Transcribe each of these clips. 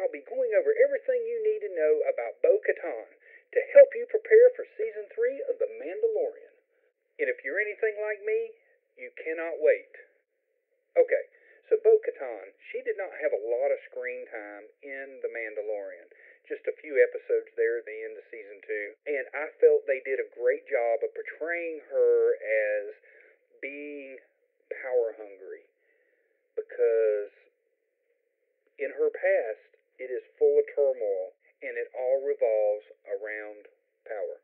I'll be going over everything you need to know about Bo-Katan to help you prepare for Season 3 of The Mandalorian. And if you're anything like me, you cannot wait. Okay, so Bo-Katan, she did not have a lot of screen time in The Mandalorian. Just a few episodes there at the end of Season 2. And I felt they did a great job of portraying her as being power hungry. Because in her past, it is full of turmoil, and it all revolves around power.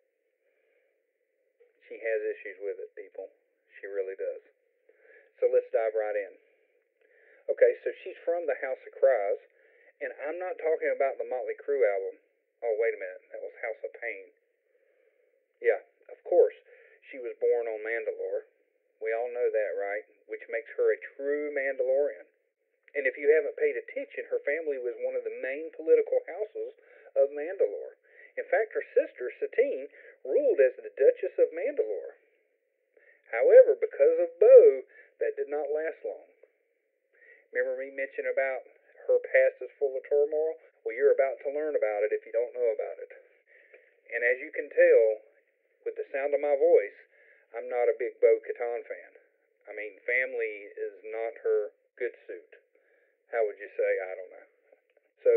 She has issues with it, people. She really does. So let's dive right in. Okay, so she's from the House of Cries, and I'm not talking about the Motley Crue album. Oh, wait a minute. That was House of Pain. Yeah, of course. She was born on Mandalore. We all know that, right? Which makes her a true Mandalorian. And if you haven't paid attention, her family was one of the main political houses of Mandalore. In fact, her sister, Satine, ruled as the Duchess of Mandalore. However, because of Bo, that did not last long. Remember me mentioning about her past is full of turmoil? Well, you're about to learn about it if you don't know about it. And as you can tell, with the sound of my voice, I'm not a big Bo-Katan fan. I mean, family is not her good suit. How would you say? I don't know. So,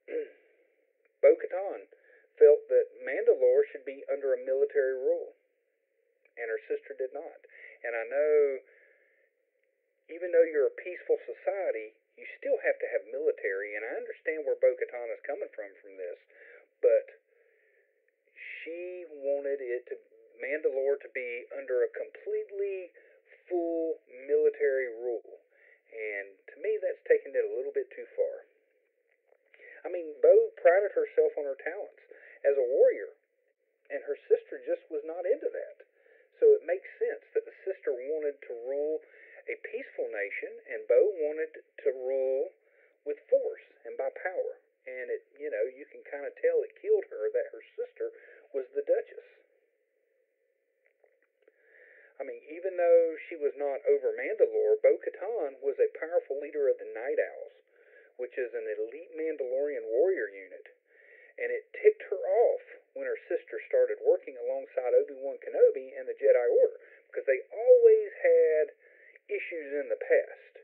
Bo-Katan felt that Mandalore should be under a military rule, and her sister did not. And I know, even though you're a peaceful society, you still have to have military, and I understand where Bo-Katan is coming from this, but she wanted Mandalore to be under a completely full military rule. And to me, that's taking it a little bit too far. I mean, Bo prided herself on her talents as a warrior, and her sister just was not into that. So it makes sense that the sister wanted to rule a peaceful nation, and Bo wanted to rule with force and by power. And you can kind of tell it killed her that her sister was the Duchess. I mean, even though she was not over Mandalore, Bo-Katan was a powerful leader of the Night Owls, which is an elite Mandalorian warrior unit. And it ticked her off when her sister started working alongside Obi-Wan Kenobi and the Jedi Order, because they always had issues in the past.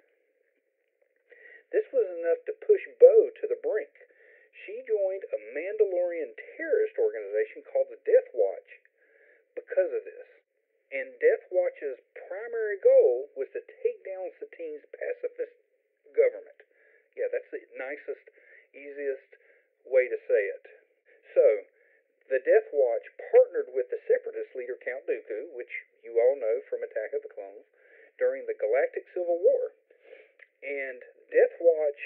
This was enough to push Bo to the brink. She joined a Mandalorian terrorist organization called the Death Watch because of this. And Death Watch's primary goal was to take down Satine's pacifist government. Yeah, that's the nicest, easiest way to say it. So, the Death Watch partnered with the Separatist leader Count Dooku, which you all know from Attack of the Clones, during the Galactic Civil War. And Death Watch,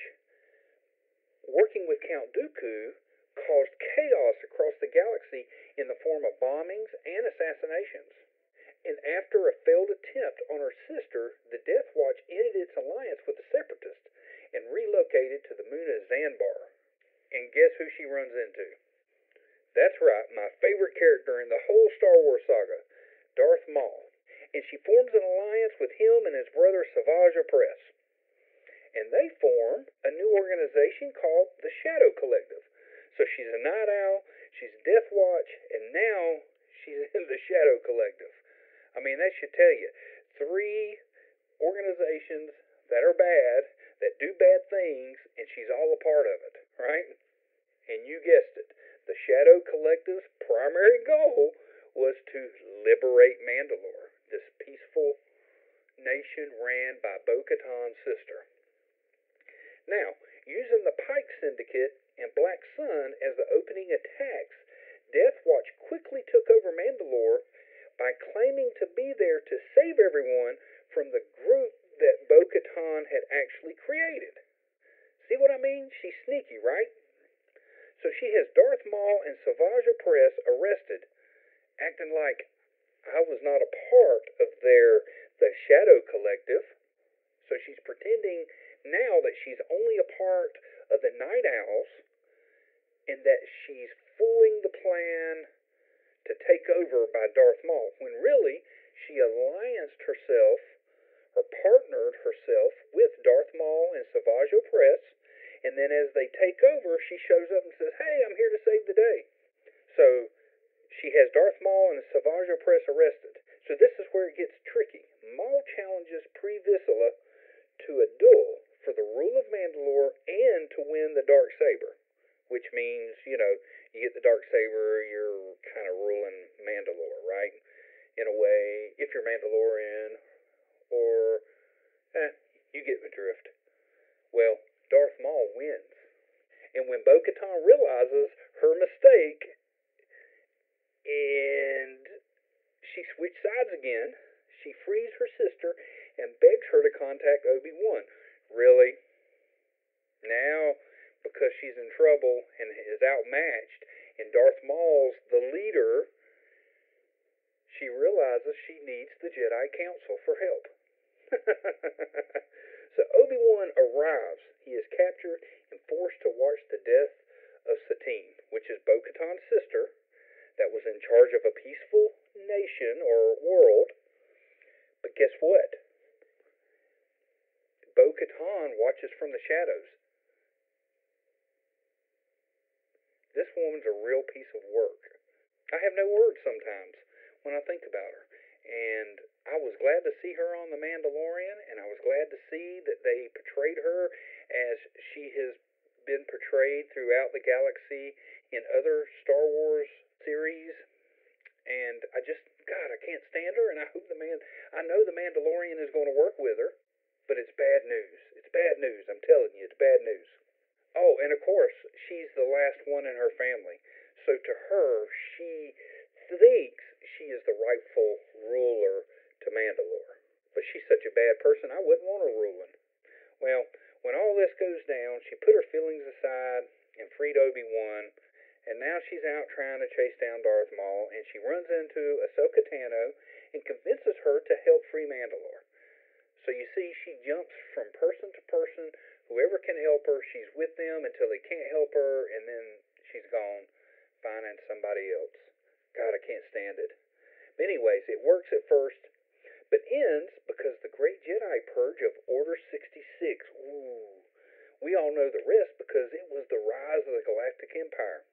working with Count Dooku, caused chaos across the galaxy in the form of bombings and assassinations. And after a failed attempt on her sister, the Death Watch ended its alliance with the Separatists and relocated to the moon of Zanbar. And guess who she runs into? That's right, my favorite character in the whole Star Wars saga, Darth Maul. And she forms an alliance with him and his brother Savage Opress. And they form a new organization called the Shadow Collective. So she's a Night Owl, she's Death Watch, and now she's in the Shadow Collective. I mean, that should tell you. 3 organizations that are bad, that do bad things, and she's all a part of it, right? And you guessed it. The Shadow Collective's primary goal was to liberate Mandalore, this peaceful nation ran by Bo-Katan's sister. Now, using the Pike Syndicate and Black Sun as the opening attacks, Death Watch quickly took over Mandalore by claiming to be there to save everyone from the group that Bo-Katan had actually created. See what I mean? She's sneaky, right? So she has Darth Maul and Savage Opress arrested, acting like I was not a part of the Shadow Collective. So she's pretending now that she's only a part of the Night Owls and that she's fooling the plan to take over by Darth Maul, when really she allianced herself or partnered herself with Darth Maul and Savage Opress, And then as they take over, she shows up and says, "Hey, I'm here to save the day." So she has Darth Maul and Savage Opress arrested. So this is where it gets tricky. Maul challenges Pre Vizsla to a duel for the rule of Mandalore and to win the dark saber, which means, you get the dark saber, you're kind of ruling Mandalore, right? In a way, if you're Mandalorian, or you get the drift. Well, Darth Maul wins. And when Bo-Katan realizes her mistake and she switched sides again, she frees her sister and begs her to contact Obi-Wan. Really? Now, because she's in trouble and is outmatched, and Darth Maul's the leader, she realizes she needs the Jedi Council for help. So Obi-Wan arrives. He is captured and forced to watch the death of Satine, which is Bo-Katan's sister, that was in charge of a peaceful nation or world. But guess what? Bo-Katan watches from the shadows. This woman's a real piece of work. I have no words sometimes when I think about her. And I was glad to see her on The Mandalorian, and I was glad to see that they portrayed her as she has been portrayed throughout the galaxy in other Star Wars series. And God, I can't stand her, and I know the Mandalorian is going to work with her, but it's bad news. It's bad news. I'm telling you, it's bad news. Oh, and of course, she's the last one in her family. So to her, she thinks she is the rightful ruler to Mandalore. But she's such a bad person, I wouldn't want her ruling. Well, when all this goes down, she put her feelings aside and freed Obi-Wan, and now she's out trying to chase down Darth Maul, and she runs into Ahsoka Tano and convinces her to help free Mandalore. So you see, she jumps from person to person. Whoever can help her, she's with them until they can't help her, and then she's gone, finding somebody else. God, I can't stand it. But anyways, it works at first, but ends because the great Jedi purge of Order 66. Ooh. We all know the rest because it was the rise of the Galactic Empire.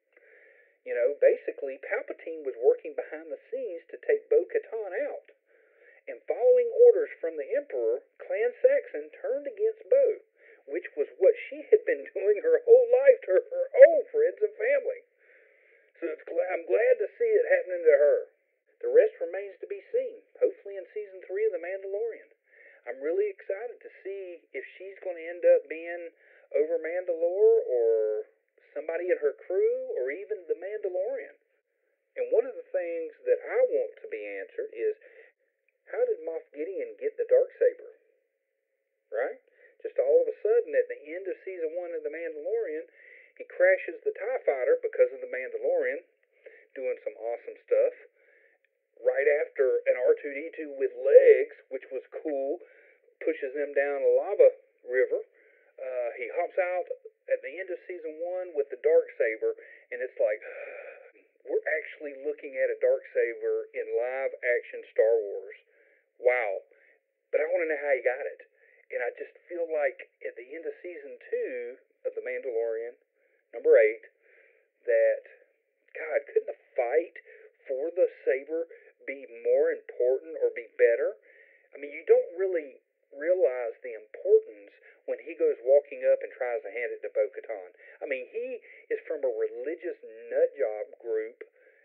Basically, Palpatine was working behind the scenes to take Bo-Katan out. And following orders from the Emperor, Clan Saxon turned against Bo, which was what she had been doing her whole life to her own friends and family. So I'm glad to see it happening to her. The rest remains to be seen, hopefully in Season 3 of The Mandalorian. I'm really excited to see if she's going to end up being over Mandalore or somebody in her crew or even The Mandalorian. And one of the things that I want to be answered is, how did Moff Gideon get the Darksaber? Right? Just all of a sudden, at the end of Season 1 of The Mandalorian, he crashes the TIE Fighter because of The Mandalorian, doing some awesome stuff. Right after an R2-D2 with legs, which was cool, pushes them down a lava river. He hops out at the end of Season 1 with the Darksaber, and it's like, we're actually looking at a Darksaber in live-action Star Wars. Wow. But I want to know how he got it. And I just feel like at the end of Season 2 of The Mandalorian, number 8, that, God, couldn't a fight for the saber be more important or be better? I mean, you don't really realize the importance when he goes walking up and tries to hand it to Bo-Katan. I mean, he is from a religious nutjob group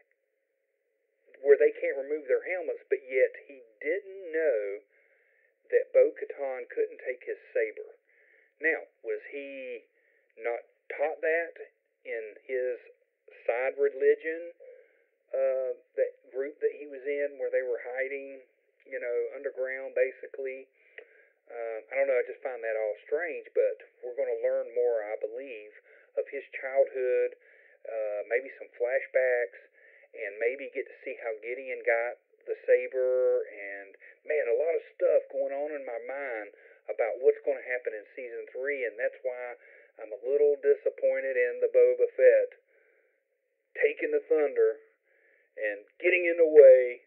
where they can't remove their helmets, but yet he didn't know that Bo-Katan couldn't take his saber. Now, was he not taught that in his side religion, that group that he was in where they were hiding, underground basically? I don't know, I just find that all strange, but we're going to learn more, I believe, of his childhood, maybe some flashbacks, and maybe get to see how Gideon got the saber, and man, a lot of stuff going on in my mind about what's going to happen in Season 3, and that's why I'm a little disappointed in the Boba Fett taking the thunder and getting in the way.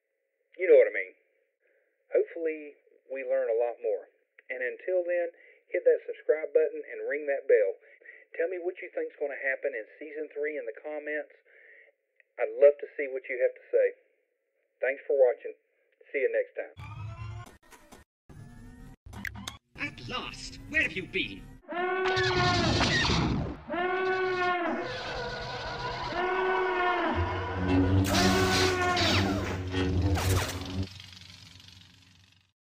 You know what I mean. Hopefully, we learn a lot more. And until then, hit that subscribe button and ring that bell. Tell me what you think's going to happen in Season 3 in the comments. I'd love to see what you have to say. Thanks for watching. See you next time. At last! Where have you been?